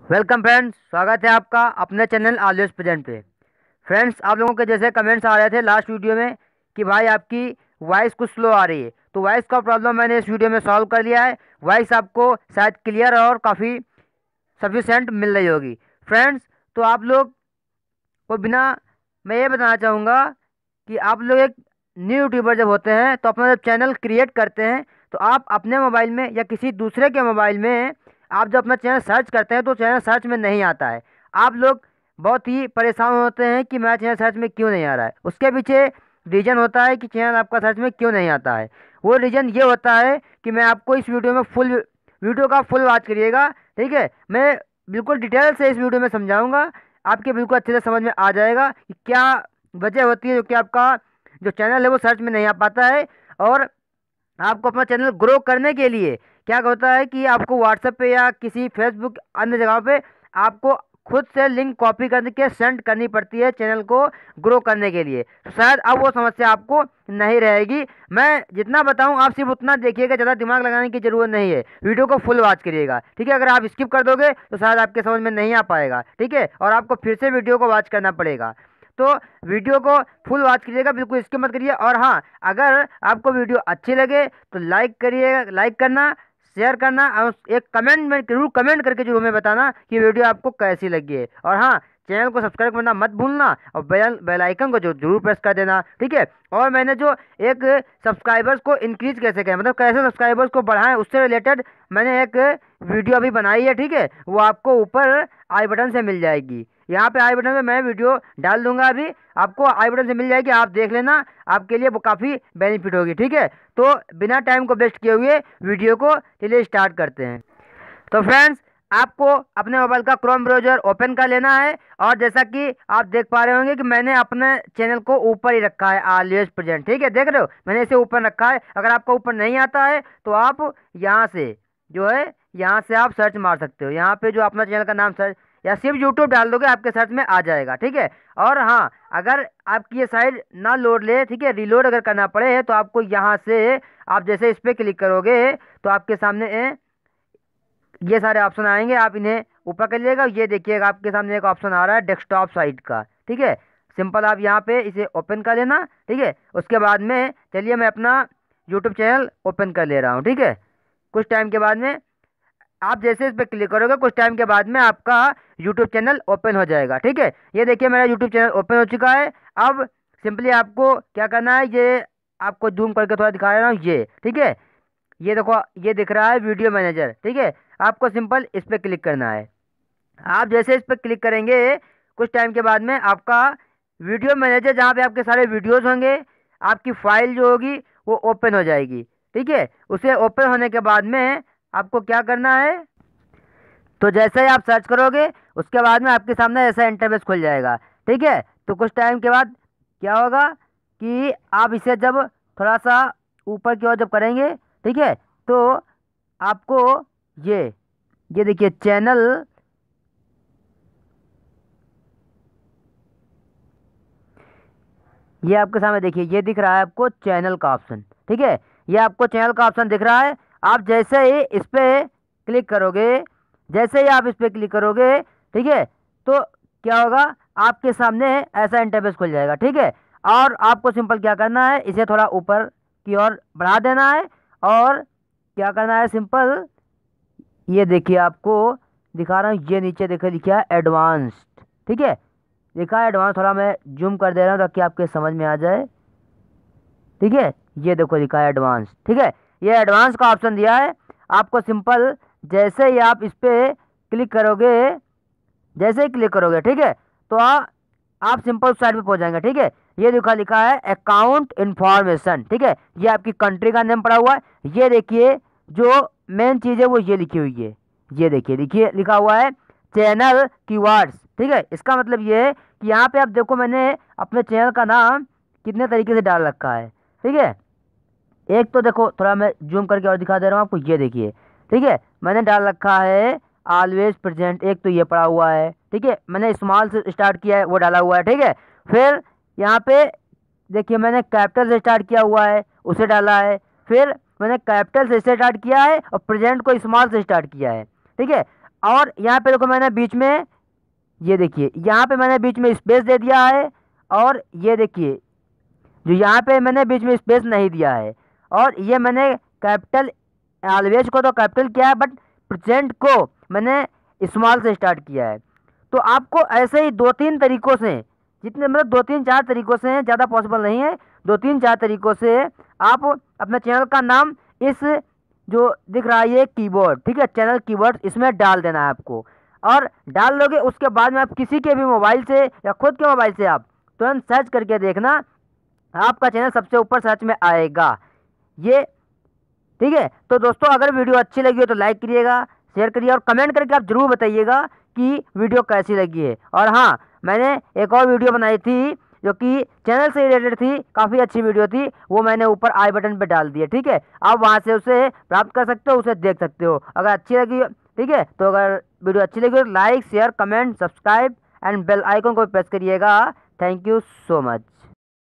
Welcome friends, स्वागत है आपका अपने चैनल ऑलवेज प्रेजेंट पे। फ्रेंड्स, आप लोगों के जैसे कमेंट्स आ रहे थे लास्ट वीडियो में कि भाई आपकी वॉइस कुछ स्लो आ रही है, तो वॉइस का प्रॉब्लम मैंने इस वीडियो में सॉल्व कर लिया है। वॉइस आपको शायद क्लियर और काफ़ी सफिशेंट मिल रही होगी। फ्रेंड्स, तो आप लोग को बिना मैं ये बताना चाहूँगा कि आप लोग एक न्यू यूट्यूबर जब होते हैं तो अपना जब चैनल क्रिएट करते हैं तो आप अपने मोबाइल में या किसी दूसरे के मोबाइल में आप जब अपना चैनल सर्च करते हैं तो चैनल सर्च में नहीं आता है। आप लोग बहुत ही परेशान होते हैं कि मेरा चैनल सर्च में क्यों नहीं आ रहा है। उसके पीछे रीज़न होता है कि चैनल आपका सर्च में क्यों नहीं आता है। वो रीज़न ये होता है कि मैं आपको इस वीडियो में वीडियो का फुल वॉच करिएगा। ठीक है, मैं बिल्कुल डिटेल से इस वीडियो में समझाऊंगा, आपके बिल्कुल अच्छे से समझ में आ जाएगा कि क्या वजह होती है जो कि आपका जो चैनल है वो सर्च में नहीं आ पाता है। और आपको अपना चैनल ग्रो करने के लिए क्या होता है कि आपको व्हाट्सएप पे या किसी फेसबुक अन्य जगह पे आपको खुद से लिंक कॉपी करके सेंड करनी पड़ती है चैनल को ग्रो करने के लिए। तो शायद अब वो समस्या आपको नहीं रहेगी। मैं जितना बताऊं आप सिर्फ उतना देखिएगा, ज़्यादा दिमाग लगाने की ज़रूरत नहीं है। वीडियो को फुल वॉच करिएगा, ठीक है। अगर आप स्किप कर दोगे तो शायद आपके समझ में नहीं आ पाएगा, ठीक है, और आपको फिर से वीडियो को वॉच करना पड़ेगा। तो वीडियो को फुल वॉच करिएगा, बिल्कुल स्किप मत करिए। और हाँ, अगर आपको वीडियो अच्छी लगे तो लाइक करिएगा, लाइक करना, शेयर करना और एक कमेंट में जरूर कमेंट करके जरूर हमें बताना कि वीडियो आपको कैसी लगी है। और हाँ, चैनल को सब्सक्राइब करना मत भूलना और बेल आइकन को जो जरूर प्रेस कर देना, ठीक है। और मैंने जो एक सब्सक्राइबर्स को इंक्रीज कैसे करें, मतलब कैसे सब्सक्राइबर्स को बढ़ाएं, उससे रिलेटेड मैंने एक वीडियो अभी बनाई है, ठीक है। वो आपको ऊपर आई बटन से मिल जाएगी। यहाँ पे आई बटन में मैं वीडियो डाल दूंगा, अभी आपको आई बटन से मिल जाएगी, आप देख लेना, आपके लिए वो काफ़ी बेनिफिट होगी, ठीक है। तो बिना टाइम को वेस्ट किए हुए वीडियो को चलिए स्टार्ट करते हैं। तो फ्रेंड्स, आपको अपने मोबाइल का क्रोम ब्राउज़र ओपन कर लेना है। और जैसा कि आप देख पा रहे होंगे कि मैंने अपने चैनल को ऊपर ही रखा है, ऑलवेज प्रेजेंट, ठीक है, देख रहे हो, मैंने इसे ऊपर रखा है। अगर आपको ऊपर नहीं आता है तो आप यहाँ से जो है यहाँ से आप सर्च मार सकते हो। यहाँ पे जो अपना चैनल का नाम सर्च या सिर्फ यूट्यूब डाल दोगे आपके सर्च में आ जाएगा, ठीक है। और हाँ, अगर आपकी ये साइड ना लोड ले, ठीक है, रिलोड अगर करना पड़े तो आपको यहाँ से आप जैसे इस पर क्लिक करोगे तो आपके सामने ये सारे ऑप्शन आएंगे, आप इन्हें यूपर कर लीजिएगा। ये देखिएगा आपके सामने एक ऑप्शन आ रहा है डेस्कटॉप साइट का, ठीक है। सिंपल आप यहाँ पे इसे ओपन कर लेना, ठीक है। उसके बाद में चलिए मैं अपना यूट्यूब चैनल ओपन कर ले रहा हूँ, ठीक है। कुछ टाइम के बाद में आप जैसे इस पर क्लिक करोगे कुछ टाइम के बाद में आपका यूट्यूब चैनल ओपन हो जाएगा, ठीक है। ये देखिए मेरा यूट्यूब चैनल ओपन हो चुका है। अब सिंपली आपको क्या करना है, ये आपको जूम करके थोड़ा दिखा रहा हूँ, ये ठीक है। ये देखो, ये दिख रहा है वीडियो मैनेजर, ठीक है। आपको सिंपल इस पर क्लिक करना है। आप जैसे इस पर क्लिक करेंगे कुछ टाइम के बाद में आपका वीडियो मैनेजर, जहाँ पे आपके सारे वीडियोस होंगे, आपकी फाइल जो होगी वो ओपन हो जाएगी, ठीक है। उसे ओपन होने के बाद में आपको क्या करना है, तो जैसे ही आप सर्च करोगे उसके बाद में आपके सामने ऐसा इंटरफेस खुल जाएगा, ठीक है। तो कुछ टाइम के बाद क्या होगा कि आप इसे जब थोड़ा सा ऊपर की ओर जब करेंगे, ठीक है, तो आपको ये ये देखिए चैनल, ये आपके सामने देखिए ये दिख रहा है आपको चैनल का ऑप्शन, ठीक है। ये आपको चैनल का ऑप्शन दिख रहा है। आप जैसे ही इस पे क्लिक करोगे, जैसे ही आप इस पे क्लिक करोगे, ठीक है, तो क्या होगा, आपके सामने ऐसा इंटरफेस खुल जाएगा, ठीक है। और आपको सिंपल क्या करना है, इसे थोड़ा ऊपर की ओर बढ़ा देना है। और क्या करना है, सिंपल ये देखिए आपको दिखा रहा हूँ, ये नीचे देखिए लिखा है एडवांस्ड, ठीक है, लिखा है एडवांस। थोड़ा मैं जूम कर दे रहा हूँ ताकि आपके समझ में आ जाए, ठीक है। ये देखो लिखा है एडवांस, ठीक है, ये एडवांस का ऑप्शन दिया है आपको। सिंपल जैसे ही आप इस पे क्लिक करोगे, जैसे ही क्लिक करोगे, ठीक है, तो आप सिंपल साइड पे पहुंच जाएंगे, ठीक है। ये लिखा है अकाउंट इंफॉर्मेशन, ठीक है, ये आपकी कंट्री का नेम पड़ा हुआ है। ये देखिए जो मेन चीज़ है वो ये लिखी हुई है, ये देखिए लिखिए लिखा हुआ है चैनल कीवर्ड्स, ठीक है। इसका मतलब ये है कि यहाँ पे आप देखो मैंने अपने चैनल का नाम कितने तरीके से डाल रखा है, ठीक है। एक तो देखो थोड़ा मैं जूम करके और दिखा दे रहा हूँ आपको, ये देखिए, ठीक है, मैंने डाल रखा है ऑलवेज प्रेजेंट, एक तो ये पड़ा हुआ है, ठीक है, मैंने स्मॉल से स्टार्ट किया है वो डाला हुआ है, ठीक है। फिर यहाँ पे देखिए मैंने कैपिटल से स्टार्ट किया हुआ है उसे डाला है। फिर मैंने कैपिटल से स्टार्ट किया है और प्रेजेंट को स्मॉल से स्टार्ट किया है, ठीक है। और यहाँ पे देखो मैंने बीच में, ये देखिए यहाँ पे मैंने बीच में स्पेस दे दिया है, और ये देखिए जो यहाँ पे मैंने बीच में स्पेस नहीं दिया है, और ये मैंने कैपिटल ऑलवेज को तो कैपिटल किया है, बट प्रेजेंट को मैंने स्मॉल से स्टार्ट किया है। तो आपको ऐसे ही दो तीन तरीकों से, जितने मतलब दो तीन चार तरीकों से, ज़्यादा पॉसिबल नहीं है, दो तीन चार तरीकों से आप अपने चैनल का नाम इस जो दिख रहा है ये कीबोर्ड, ठीक है, चैनल कीबोर्ड, इसमें डाल देना है आपको। और डाल लोगे उसके बाद में आप किसी के भी मोबाइल से या खुद के मोबाइल से आप तुरंत सर्च करके देखना, आपका चैनल सबसे ऊपर सर्च में आएगा ये, ठीक है। तो दोस्तों अगर वीडियो अच्छी लगी हो तो लाइक करिएगा, शेयर करिए, और कमेंट करके आप जरूर बताइएगा कि वीडियो कैसी लगी है। और हाँ, मैंने एक और वीडियो बनाई थी जो कि चैनल से रिलेटेड थी, काफ़ी अच्छी वीडियो थी, वो मैंने ऊपर आई बटन पे डाल दी है, ठीक है। आप वहाँ से उसे प्राप्त कर सकते हो, उसे देख सकते हो अगर अच्छी लगी, ठीक है। तो अगर वीडियो अच्छी लगी तो like share comment subscribe and bell icon को प्रेस करिएगा। Thank you so much.